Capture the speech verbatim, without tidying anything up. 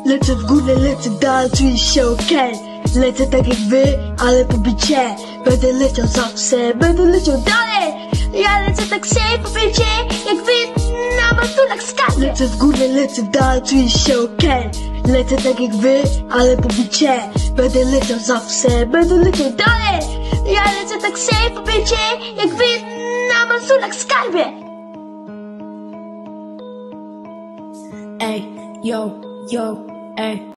Lecę w górę, lecę dalej, czuję się okej. Lecę tak jak wy, ale po bicie. Będę leciał zawsze, będę leciał dalej. Ja lecę tak safe, po bicie, jak wy na matulach skarby. Lecę w górę, lecę dalej, czuję się okej. Lecę tak jak wy, ale po bicie. Będę leciał zawsze, będę leciał dalej. Ja lecę tak safe, po bicie, jak wy na matulach skarbie. Ej, yo, yo, ej.